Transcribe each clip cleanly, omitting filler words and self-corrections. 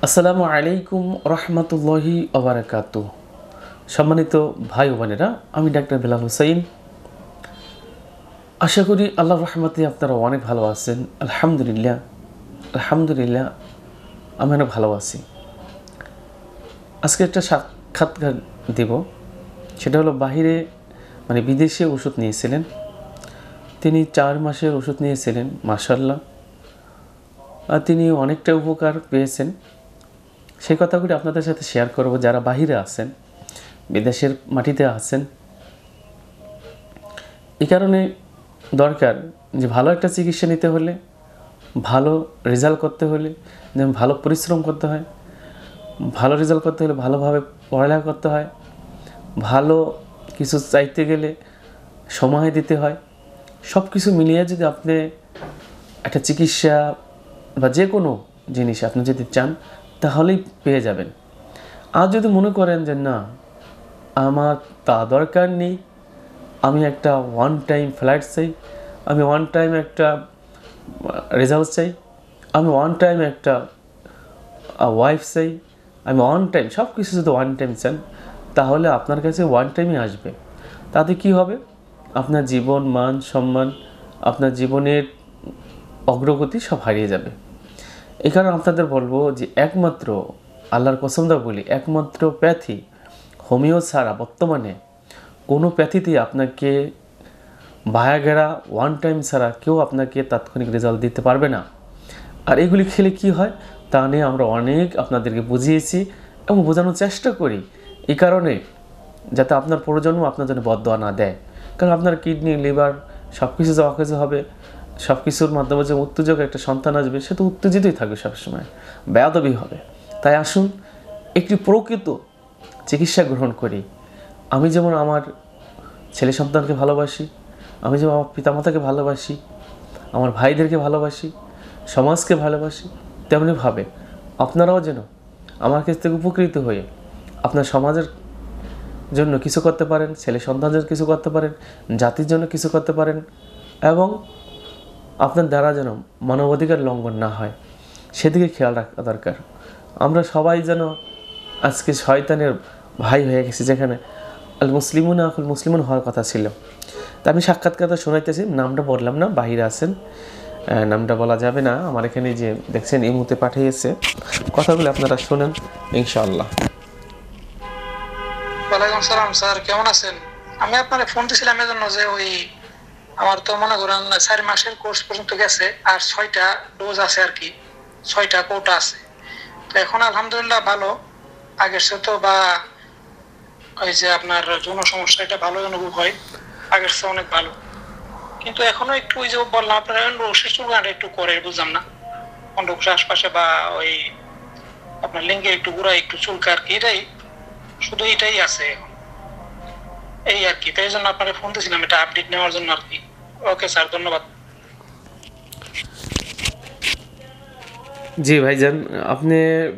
আসসালামু আলাইকুম রহমতুল্লাহি ওবারাকাতু। সম্মানিত ভাই ও বোনেরা, আমি ডাক্তার হোসাইন। আশা করি আল্লাহর রহমতে আপনারা অনেক ভালো আছেন। আলহামদুলিল্লাহ আলহামদুলিল্লাহ আমি অনেক ভালো আছি। আজকে একটা সাক্ষাৎকার দেব, সেটা হলো বাহিরে বিদেশে ওষুধ নিয়েছিলেন তিনি। 4 মাসের ওষুধ নিয়েছিলেন, মাশাআল্লাহ, আর তিনি অনেকটা উপকার পেয়েছেন। সেই কথাগুলি আপনাদের সাথে শেয়ার করব। যারা বাহিরে আছেন, বিদেশের মাটিতে আছেন, এই কারণে দরকার যে ভালো একটা চিকিৎসা নিতে হলে, ভালো রেজাল্ট করতে হলে যেমন ভালো পরিশ্রম করতে হয়, ভালো রেজাল্ট করতে হলে ভালোভাবে পড়ালেখা করতে হয়, ভালো কিছু চাইতে গেলে সময় দিতে হয়। সব কিছু মিলিয়ে যদি আপনি একটা চিকিৎসা বা যে কোনো জিনিস আপনি যদি চান তাহলেই পেয়ে যাবেন। আর যদি মনে করেন যে না, আমার তা দরকার নেই, আমি একটা ওয়ান টাইম ফ্লাইট চাই, আমি ওয়ান টাইম একটা রেজাল্ট চাই, আমি ওয়ান টাইম একটা ওয়াইফ চাই, আমি ওয়ান টাইম সব কিছু যদি ওয়ান টাইম চান, তাহলে আপনার কাছে ওয়ান টাইমই আসবে। তাতে কি হবে? আপনার জীবন, মান, সম্মান, আপনার জীবনের অগ্রগতি সব হারিয়ে যাবে। এই কারণে আপনাদের বলবো যে একমাত্র আল্লাহর কসমদা বলি, একমাত্র প্যাথি হোমিও ছাড়া বর্তমানে কোনো প্যাথিতেই আপনাকে ভায়াগেরা ওয়ান টাইম ছাড়া কেউ আপনাকে তাৎক্ষণিক রেজাল্ট দিতে পারবে না। আর এগুলি খেলে কি হয় তা নিয়ে আমরা অনেক আপনাদেরকে বুঝিয়েছি এবং বোঝানোর চেষ্টা করি, এই কারণে যাতে আপনার প্রজন্ম আপনার জন্য বদদোয়া না দেয়। কারণ আপনার কিডনি, লিভার সব কিছু যে অকেজ হবে, সব কিছুর মাধ্যমে যে উত্তেজক একটা সন্তান আসবে, সে তো উত্তেজিতই থাকবে সবসময়, বেয়াদবি হবে। তাই আসুন একটি প্রকৃত চিকিৎসা গ্রহণ করি। আমি যেমন আমার ছেলে সন্তানকে ভালোবাসি, আমি যেমন আমার পিতামাতাকে ভালোবাসি, আমার ভাইদেরকে ভালোবাসি, সমাজকে ভালোবাসি, তেমনিভাবে আপনারাও যেন আমার কাছ থেকে উপকৃত হয়ে আপনার সমাজের জন্য কিছু করতে পারেন, ছেলে সন্তানদের কিছু করতে পারেন, জাতির জন্য কিছু করতে পারেন, এবং আপনার দ্বারা যেন মানবাধিকার লঙ্ঘন না হয় সেদিকে খেয়াল রাখা দরকার। আমরা সবাই যেন আজকে শয়তানের ভাই হয়ে গেছি, যেখানে আল মুসলিমুন আকুল মুসলিমুন হওয়ার কথা ছিল। তা আমি সাক্ষাৎকারটা শোনাইতেছি, নামটা বললাম না, বাহিরে আছেন, নামটা বলা যাবে না। আমার এখানে যে দেখছেন এই মুহূর্তে পাঠিয়েছে, কথাগুলো আপনারা শোনেন ইনশাআল্লাহ। ওয়ালাইকুম সালাম স্যার, কেমন আছেন? আমি আপনারে ফোন দিছিলাম এজন্য যে ওই আমার তো মনে করেন 4 মাসের কোর্স পর্যন্ত গেছে, আর 6টা ডোজ আছে আর কি, 6টা কোটা আছে। তো এখন আলহামদুলিল্লাহ ভালো, আগের চেয়ে তো বা ওই যে আপনার যৌন সমস্যা এটা ভালো অনুভব হয়, আগের চেয়ে অনেক ভালো। কিন্তু এখনো একটু ওই যে বললাম আপনার রসের চুলকানিটা একটু করে, বুঝলাম না, অন্ডকোষের আশপাশে বা ওই আপনার লিঙ্গে একটু গুড়া একটু চুলকা আর কি, এটাই শুধু এটাই আছে এখন, এই আর কি। তাই জন্য আপনাকে ফোন দিয়েছিলাম এটা আপডেট নেওয়ার জন্য আর কি। ওকে স্যার, ধন্যবাদ। জি ভাইজান, আপনি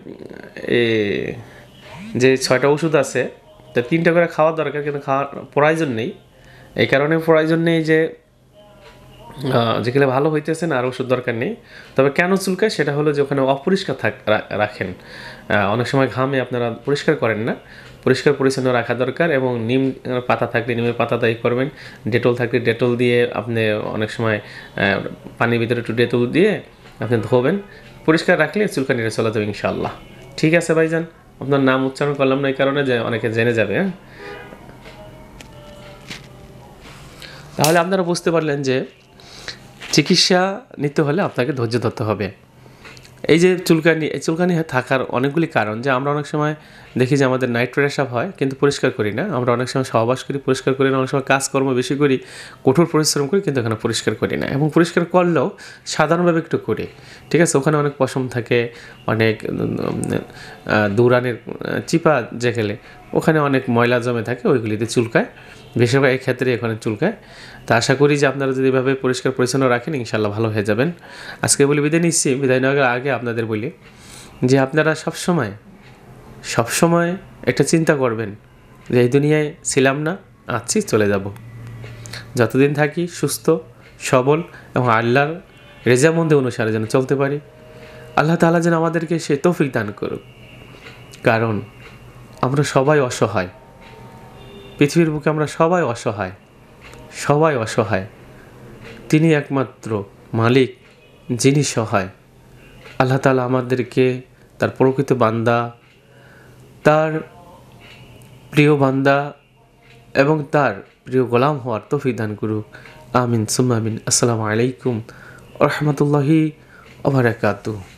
যে 6টা ওষুধ আছে তা 3টা করে খাওয়া দরকার, কিন্তু খাওয়ার প্রয়োজন নেই। এই কারণে প্রয়োজন নেই যে যেখানে ভালো হইতেছে না আর ওষুধ দরকার নেই। তবে কেন চুলকায় সেটা হলো যে ওখানে অপরিষ্কার রাখেন, অনেক সময় ঘামে আপনারা পরিষ্কার করেন না। পরিষ্কার পরিচ্ছন্ন রাখা দরকার, এবং নিম পাতা থাকলে নিমের পাতা দায়ী করবেন, ডেটল থাকলে ডেটল দিয়ে আপনি অনেক সময় পানির ভিতরে একটু ডেটল দিয়ে আপনি ধোবেন। পরিষ্কার রাখলে চুলকানিটা চলে যাবে ইনশাআল্লাহ। ঠিক আছে ভাইজান, আপনার নাম উচ্চারণ করলাম না এই কারণে যে অনেকে জেনে যাবে। হ্যাঁ, তাহলে আপনারা বুঝতে পারলেন যে চিকিৎসা নিতে হলে আপনাকে ধৈর্য ধরতে হবে। এই যে চুলকানি থাকার অনেকগুলি কারণ, যে আমরা অনেক সময় দেখি যে আমাদের নাইট প্রেশার হয় কিন্তু পরিষ্কার করি না, আমরা অনেক সময় সহবাস করি পরিষ্কার করি না, অনেক সময় কাজকর্ম বেশি করি, কঠোর পরিশ্রম করি, কিন্তু এখানে পরিষ্কার করি না। এবং পরিষ্কার করলেও সাধারণভাবে একটু করি, ঠিক আছে। ওখানে অনেক পশম থাকে, অনেক দৌড়ানের চিপা যেখানে ওখানে অনেক ময়লা জমে থাকে, ওইগুলিতে চুলকায়, বেশিরভাগ এই ক্ষেত্রে এখানে চুলকায়। তা আশা করি যে আপনারা যদি এভাবে পরিষ্কার পরিচ্ছন্ন রাখেন ইনশাআল্লাহ ভালো হয়ে যাবেন। আজকে বলে বিদায় নিচ্ছি। বিদায় নেওয়ার আগে আপনাদের বলি যে আপনারা সবসময় একটা চিন্তা করবেন যে এই দুনিয়ায় ছিলাম না, আছি, চলে যাব। যতদিন থাকি সুস্থ, সবল এবং আল্লাহর রেজামন্দি অনুসারে যেন চলতে পারি। আল্লাহ তাআলা যেন আমাদেরকে সে তৌফিক দান করুক, কারণ আমরা সবাই অসহায়, পৃথিবীর বুকে আমরা সবাই অসহায়, সবাই অসহায়। তিনি একমাত্র মালিক যিনি সহায়। আল্লাহ তাআলা আমাদেরকে তার প্রকৃত বান্দা, তার প্রিয় বান্দা এবং তার প্রিয় গোলাম হওয়ার তৌফিক দান করুক। আমিন সুম্মা আমিন। আসসালামু আলাইকুম ওয়া রাহমাতুল্লাহি ওয়া বারাকাতুহু।